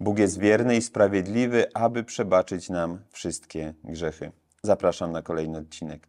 Bóg jest wierny i sprawiedliwy, aby przebaczyć nam wszystkie grzechy. Zapraszam na kolejny odcinek.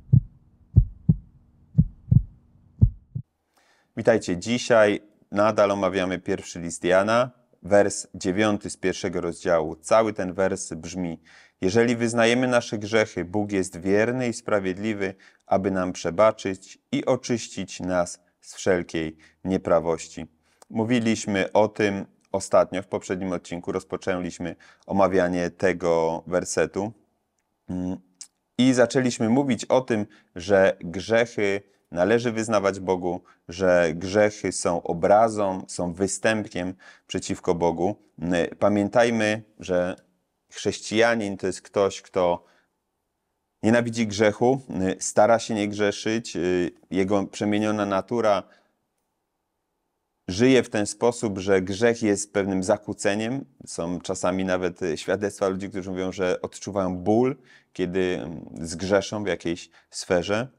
Witajcie. Dzisiaj nadal omawiamy pierwszy list Jana, wers 9 z pierwszego rozdziału. Cały ten wers brzmi: jeżeli wyznajemy nasze grzechy, Bóg jest wierny i sprawiedliwy, aby nam przebaczyć i oczyścić nas z wszelkiej nieprawości. Mówiliśmy o tym ostatnio, w poprzednim odcinku rozpoczęliśmy omawianie tego wersetu i zaczęliśmy mówić o tym, że grzechy należy wyznawać Bogu, że grzechy są obrazą, są występkiem przeciwko Bogu. Pamiętajmy, że chrześcijanin to jest ktoś, kto nienawidzi grzechu, stara się nie grzeszyć, jego przemieniona natura żyje w ten sposób, że grzech jest pewnym zakłóceniem. Są czasami nawet świadectwa ludzi, którzy mówią, że odczuwają ból, kiedy zgrzeszą w jakiejś sferze.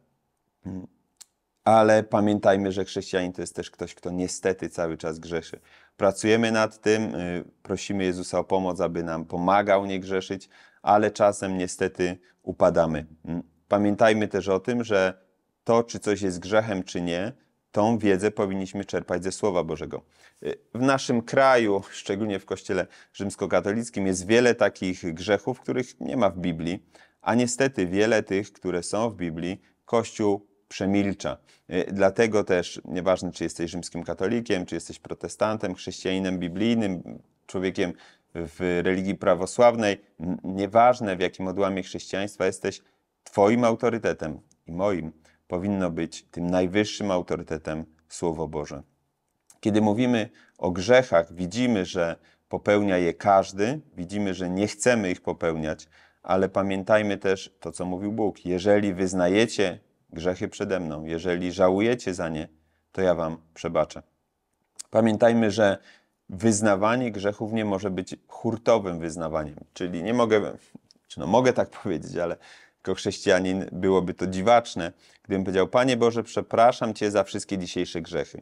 Ale pamiętajmy, że chrześcijanin to jest też ktoś, kto niestety cały czas grzeszy. Pracujemy nad tym, prosimy Jezusa o pomoc, aby nam pomagał nie grzeszyć, ale czasem niestety upadamy. Pamiętajmy też o tym, że to, czy coś jest grzechem, czy nie, tą wiedzę powinniśmy czerpać ze Słowa Bożego. W naszym kraju, szczególnie w Kościele rzymskokatolickim, jest wiele takich grzechów, których nie ma w Biblii, a niestety wiele tych, które są w Biblii, Kościół przemilcza. Dlatego też, nieważne czy jesteś rzymskim katolikiem, czy jesteś protestantem, chrześcijaninem biblijnym, człowiekiem w religii prawosławnej, nieważne w jakim odłamie chrześcijaństwa jesteś, twoim autorytetem i moim powinno być tym najwyższym autorytetem Słowo Boże. Kiedy mówimy o grzechach, widzimy, że popełnia je każdy, widzimy, że nie chcemy ich popełniać, ale pamiętajmy też to, co mówił Bóg. Jeżeli wyznajecie grzechy przede mną, jeżeli żałujecie za nie, to ja wam przebaczę. Pamiętajmy, że wyznawanie grzechów nie może być hurtowym wyznawaniem, czyli nie mogę, mogę tak powiedzieć, ale jako chrześcijanin byłoby to dziwaczne, gdybym powiedział: Panie Boże, przepraszam Cię za wszystkie dzisiejsze grzechy.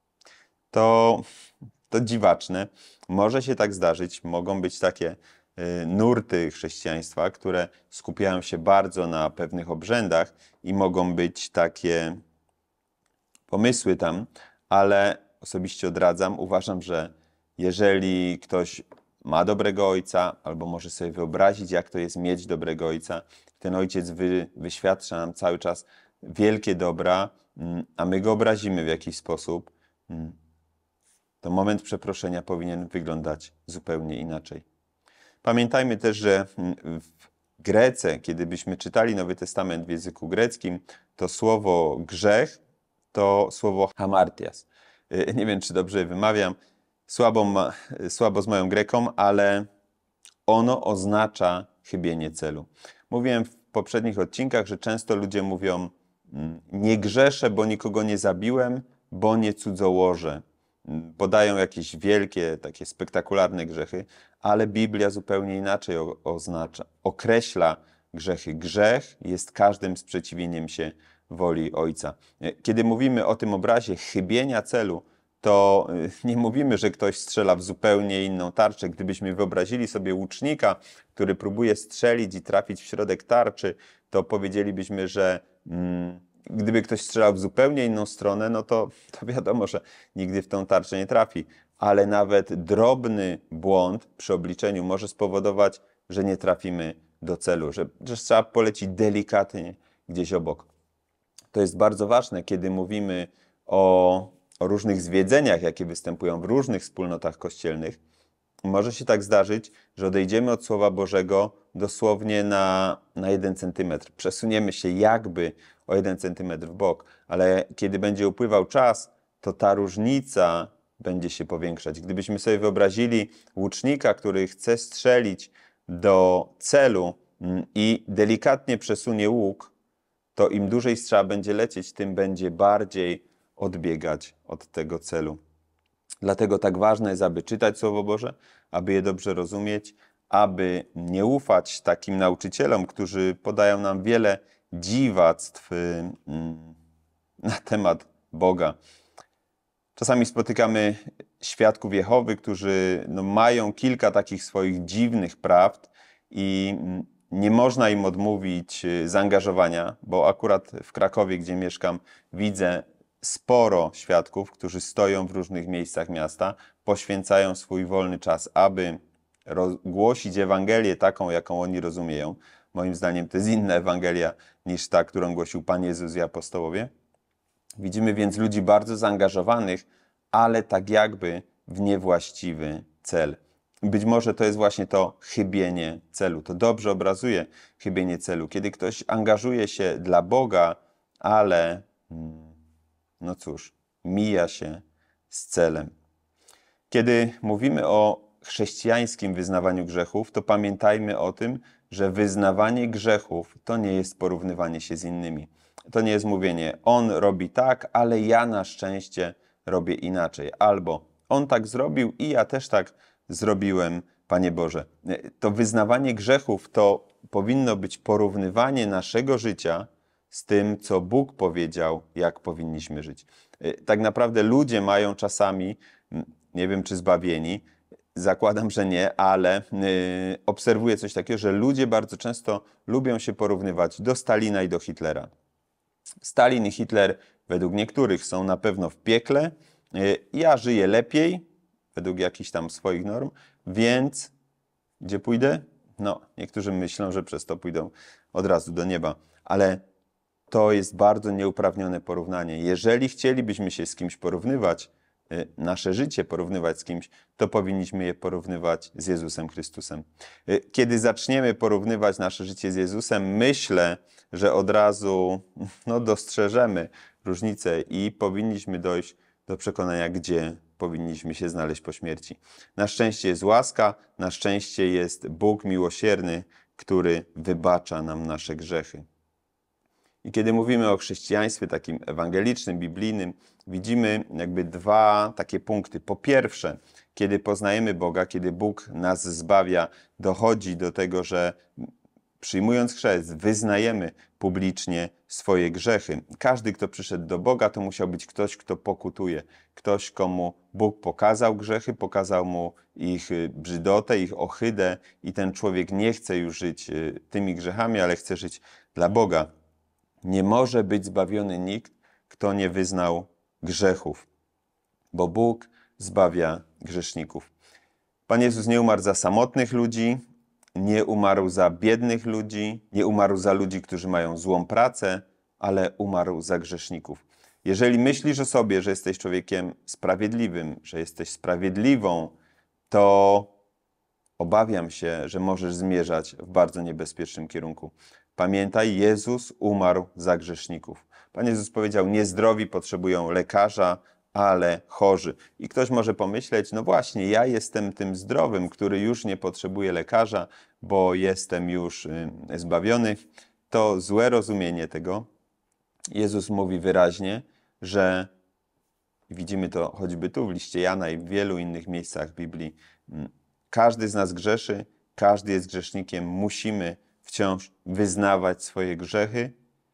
To dziwaczne. Może się tak zdarzyć, mogą być takie nurty chrześcijaństwa, które skupiają się bardzo na pewnych obrzędach i mogą być takie pomysły tam, ale osobiście odradzam. Uważam, że jeżeli ktoś ma dobrego ojca, albo może sobie wyobrazić, jak to jest mieć dobrego ojca, ten ojciec wyświadcza nam cały czas wielkie dobra, a my go obrazimy w jakiś sposób, to moment przeproszenia powinien wyglądać zupełnie inaczej. Pamiętajmy też, że w Grece, kiedy byśmy czytali Nowy Testament w języku greckim, to słowo grzech to słowo hamartias. Nie wiem, czy dobrze wymawiam, słabo z moją greką, ale ono oznacza chybienie celu. Mówiłem w poprzednich odcinkach, że często ludzie mówią: nie grzeszę, bo nikogo nie zabiłem, bo nie cudzołożę. Podają jakieś wielkie, takie spektakularne grzechy, ale Biblia zupełnie inaczej określa grzechy. Grzech jest każdym sprzeciwieniem się woli Ojca. Kiedy mówimy o tym obrazie chybienia celu, to nie mówimy, że ktoś strzela w zupełnie inną tarczę. Gdybyśmy wyobrazili sobie łucznika, który próbuje strzelić i trafić w środek tarczy, to powiedzielibyśmy, że gdyby ktoś strzelał w zupełnie inną stronę, no to wiadomo, że nigdy w tą tarczę nie trafi. Ale nawet drobny błąd przy obliczeniu może spowodować, że nie trafimy do celu, że trzeba polecić delikatnie gdzieś obok. To jest bardzo ważne, kiedy mówimy o różnych zwiedzeniach, jakie występują w różnych wspólnotach kościelnych. Może się tak zdarzyć, że odejdziemy od Słowa Bożego dosłownie na 1 centymetr. Przesuniemy się jakby o 1 centymetr w bok, ale kiedy będzie upływał czas, to ta różnica będzie się powiększać. Gdybyśmy sobie wyobrazili łucznika, który chce strzelić do celu i delikatnie przesunie łuk, to im dłużej strzała będzie lecieć, tym będzie bardziej odbiegać od tego celu. Dlatego tak ważne jest, aby czytać Słowo Boże, aby je dobrze rozumieć, aby nie ufać takim nauczycielom, którzy podają nam wiele dziwactw na temat Boga. Czasami spotykamy świadków Jehowy, którzy mają kilka takich swoich dziwnych prawd i nie można im odmówić zaangażowania, bo akurat w Krakowie, gdzie mieszkam, widzę sporo świadków, którzy stoją w różnych miejscach miasta, poświęcają swój wolny czas, aby głosić Ewangelię taką, jaką oni rozumieją. Moim zdaniem to jest inna Ewangelia niż ta, którą głosił Pan Jezus i apostołowie. Widzimy więc ludzi bardzo zaangażowanych, ale tak jakby w niewłaściwy cel. Być może to jest właśnie to chybienie celu. To dobrze obrazuje chybienie celu. Kiedy ktoś angażuje się dla Boga, ale no cóż, mija się z celem. Kiedy mówimy o chrześcijańskim wyznawaniu grzechów, to pamiętajmy o tym, że wyznawanie grzechów to nie jest porównywanie się z innymi. To nie jest mówienie, on robi tak, ale ja na szczęście robię inaczej. Albo on tak zrobił i ja też tak zrobiłem, Panie Boże. To wyznawanie grzechów to powinno być porównywanie naszego życia z tym, co Bóg powiedział, jak powinniśmy żyć. Tak naprawdę ludzie mają czasami, nie wiem czy zbawieni, zakładam, że nie, ale obserwuję coś takiego, że ludzie bardzo często lubią się porównywać do Stalina i do Hitlera. Stalin i Hitler według niektórych są na pewno w piekle, ja żyję lepiej, według jakichś tam swoich norm, więc gdzie pójdę? No, niektórzy myślą, że przez to pójdą od razu do nieba, ale to jest bardzo nieuprawnione porównanie. Jeżeli chcielibyśmy się z kimś porównywać, nasze życie porównywać z kimś, to powinniśmy je porównywać z Jezusem Chrystusem. Kiedy zaczniemy porównywać nasze życie z Jezusem, myślę, że od razu dostrzeżemy różnicę i powinniśmy dojść do przekonania, gdzie powinniśmy się znaleźć po śmierci. Na szczęście jest łaska, na szczęście jest Bóg miłosierny, który wybacza nam nasze grzechy. I kiedy mówimy o chrześcijaństwie takim ewangelicznym, biblijnym, widzimy jakby dwa takie punkty. Po pierwsze, kiedy poznajemy Boga, kiedy Bóg nas zbawia, dochodzi do tego, że przyjmując chrzest, wyznajemy publicznie swoje grzechy. Każdy, kto przyszedł do Boga, to musiał być ktoś, kto pokutuje. Ktoś, komu Bóg pokazał grzechy, pokazał mu ich brzydotę, ich ohydę i ten człowiek nie chce już żyć tymi grzechami, ale chce żyć dla Boga. Nie może być zbawiony nikt, kto nie wyznał grzechów, bo Bóg zbawia grzeszników. Pan Jezus nie umarł za samotnych ludzi, nie umarł za biednych ludzi, nie umarł za ludzi, którzy mają złą pracę, ale umarł za grzeszników. Jeżeli myślisz o sobie, że jesteś człowiekiem sprawiedliwym, że jesteś sprawiedliwą, to obawiam się, że możesz zmierzać w bardzo niebezpiecznym kierunku. Pamiętaj, Jezus umarł za grzeszników. Pan Jezus powiedział, niezdrowi potrzebują lekarza, ale chorzy. I ktoś może pomyśleć, no właśnie, ja jestem tym zdrowym, który już nie potrzebuje lekarza, bo jestem już zbawiony. To złe rozumienie tego. Jezus mówi wyraźnie, że widzimy to choćby tu w liście Jana i w wielu innych miejscach Biblii. Każdy z nas grzeszy, każdy jest grzesznikiem, musimy wciąż wyznawać swoje grzechy,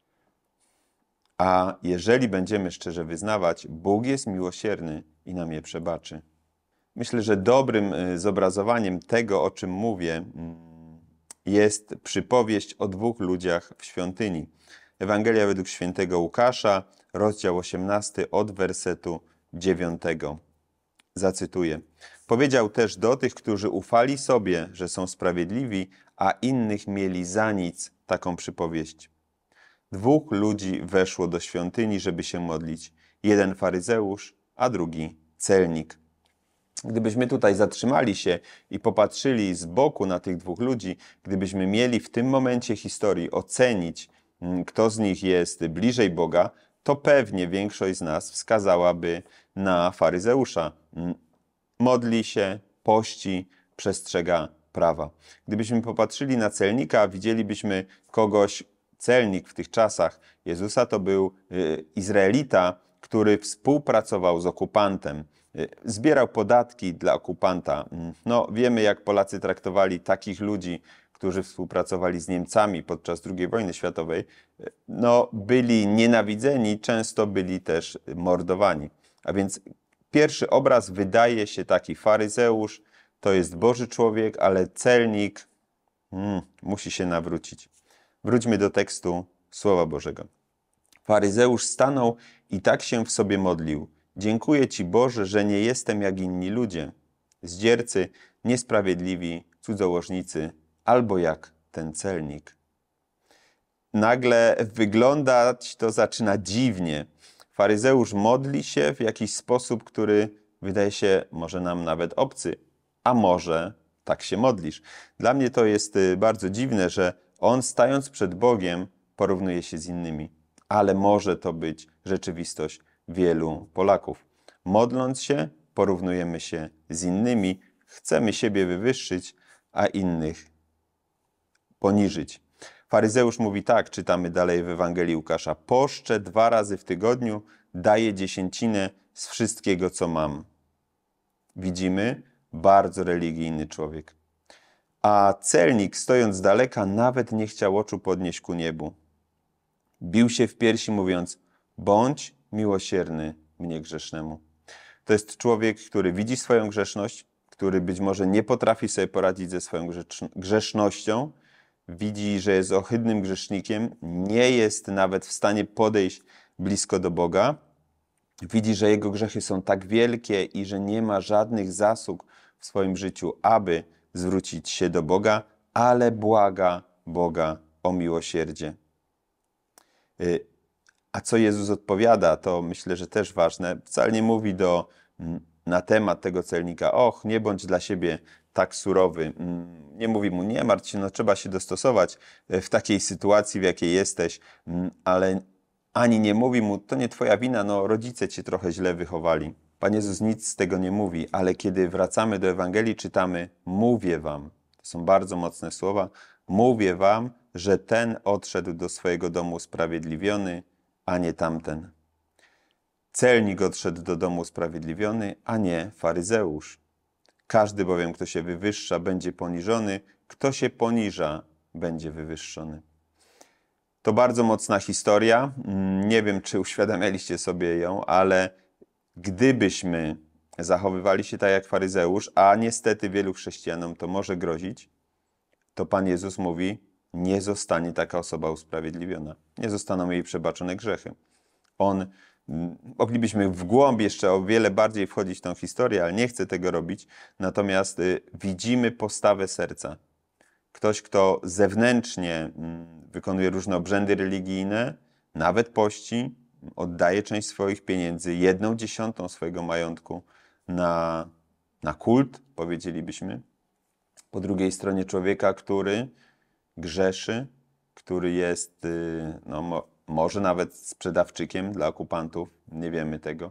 a jeżeli będziemy szczerze wyznawać, Bóg jest miłosierny i nam je przebaczy. Myślę, że dobrym zobrazowaniem tego, o czym mówię, jest przypowieść o dwóch ludziach w świątyni. Ewangelia według świętego Łukasza, rozdział 18, od wersetu 9. Zacytuję. Powiedział też do tych, którzy ufali sobie, że są sprawiedliwi, a innych mieli za nic, taką przypowieść. Dwóch ludzi weszło do świątyni, żeby się modlić. Jeden faryzeusz, a drugi celnik. Gdybyśmy tutaj zatrzymali się i popatrzyli z boku na tych dwóch ludzi, gdybyśmy mieli w tym momencie historii ocenić, kto z nich jest bliżej Boga, to pewnie większość z nas wskazałaby na faryzeusza. Modli się, pości, przestrzega prawa. Gdybyśmy popatrzyli na celnika, widzielibyśmy kogoś, celnik w tych czasach Jezusa to był Izraelita, który współpracował z okupantem. Zbierał podatki dla okupanta. No, wiemy, jak Polacy traktowali takich ludzi, którzy współpracowali z Niemcami podczas II wojny światowej. No, byli nienawidzeni, często byli też mordowani. A więc Pierwszy obraz wydaje się taki: faryzeusz to jest Boży człowiek, ale celnik musi się nawrócić. Wróćmy do tekstu Słowa Bożego. Faryzeusz stanął i tak się w sobie modlił: dziękuję Ci, Boże, że nie jestem jak inni ludzie, zdziercy, niesprawiedliwi, cudzołożnicy, albo jak ten celnik. Nagle wyglądać to zaczyna dziwnie. Faryzeusz modli się w jakiś sposób, który wydaje się może nam nawet obcy, a może tak się modlisz. Dla mnie to jest bardzo dziwne, że on, stając przed Bogiem, porównuje się z innymi. Ale może to być rzeczywistość wielu Polaków. Modląc się, porównujemy się z innymi, chcemy siebie wywyższyć, a innych poniżyć. Faryzeusz mówi tak, czytamy dalej w Ewangelii Łukasza: poszczę 2 razy w tygodniu, daję dziesięcinę z wszystkiego, co mam. Widzimy, bardzo religijny człowiek. A celnik, stojąc z daleka, nawet nie chciał oczu podnieść ku niebu. Bił się w piersi, mówiąc: bądź miłosierny mnie grzesznemu. To jest człowiek, który widzi swoją grzeszność, który być może nie potrafi sobie poradzić ze swoją grzesznością, widzi, że jest ohydnym grzesznikiem, nie jest nawet w stanie podejść blisko do Boga, widzi, że jego grzechy są tak wielkie i że nie ma żadnych zasług w swoim życiu, aby zwrócić się do Boga, ale błaga Boga o miłosierdzie. A co Jezus odpowiada, to myślę, że też ważne. Wcale nie mówi na temat tego celnika: och, nie bądź dla siebie tak surowy. Nie mówi mu: nie martw się, no trzeba się dostosować w takiej sytuacji, w jakiej jesteś, ale ani nie mówi mu: to nie twoja wina, no rodzice cię trochę źle wychowali. Pan Jezus nic z tego nie mówi, ale kiedy wracamy do Ewangelii, czytamy: mówię wam. To są bardzo mocne słowa. Mówię wam, że ten odszedł do swojego domu usprawiedliwiony, a nie tamten. Celnik odszedł do domu usprawiedliwiony, a nie faryzeusz. Każdy bowiem, kto się wywyższa, będzie poniżony, kto się poniża, będzie wywyższony. To bardzo mocna historia. Nie wiem, czy uświadamialiście sobie ją, ale gdybyśmy zachowywali się tak jak faryzeusz, a niestety wielu chrześcijanom to może grozić, to Pan Jezus mówi: nie zostanie taka osoba usprawiedliwiona. Nie zostaną jej przebaczone grzechy. Moglibyśmy w głąb jeszcze o wiele bardziej wchodzić w tą historię, ale nie chcę tego robić. Natomiast widzimy postawę serca. Ktoś, kto zewnętrznie wykonuje różne obrzędy religijne, nawet pości, oddaje część swoich pieniędzy, 1/10 swojego majątku na kult, powiedzielibyśmy. Po drugiej stronie człowieka, który grzeszy, który jest może nawet sprzedawczykiem dla okupantów, nie wiemy tego,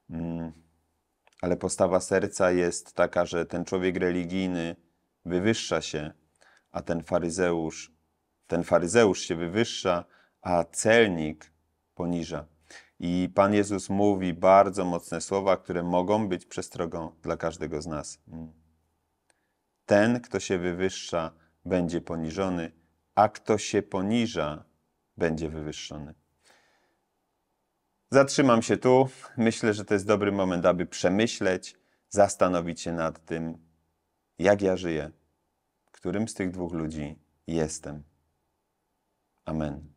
ale postawa serca jest taka, że ten człowiek religijny wywyższa się, a ten faryzeusz się wywyższa, a celnik poniża. I Pan Jezus mówi bardzo mocne słowa, które mogą być przestrogą dla każdego z nas. Ten, kto się wywyższa, będzie poniżony, a kto się poniża, będzie wywyższony. Zatrzymam się tu. Myślę, że to jest dobry moment, aby przemyśleć, zastanowić się nad tym, jak ja żyję, którym z tych dwóch ludzi jestem. Amen.